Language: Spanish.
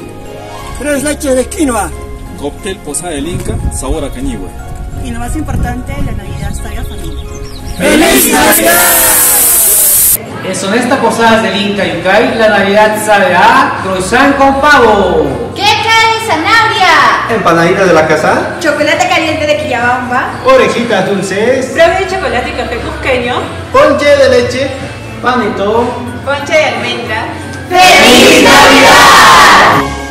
Tres leches de quinoa. Cóctel Posada del Inca, sabor a cañihue. Y lo más importante, la Navidad sabe a familia. ¡Feliz Navidad! En estas posadas del Inca Yucay, la Navidad sabe a croissant con pavo. ¿Qué cae de zanahoria? Empanadita de la casa. Chocolate caliente de Quillabamba. Orejitas dulces. Brownie de chocolate y café cusqueño. Ponche de leche. Panetón. Ponche de almendra. ¡Feliz Navidad!